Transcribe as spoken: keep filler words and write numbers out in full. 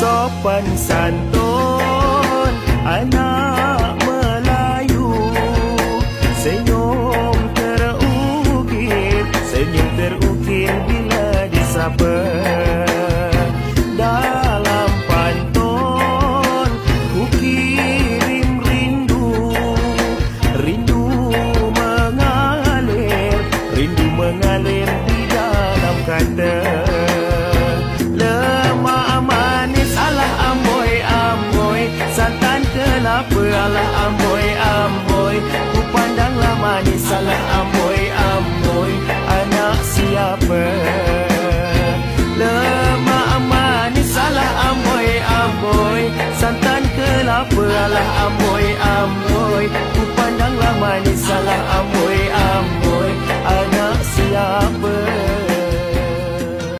sopan santun anak Melayu, senyum terukir, senyum terukir bila disapa. Dalam pantun ku kirim rindu, rindu mengalir, rindu mengalir di dalam kata. Lemak manis alah amboi amboi, santan kelapa alah amboi amboi, ku pandanglah manis alah amboi amboi, anak siapa? Lemak manis alah amboi amboi, santan kelapa alah amboi amboi,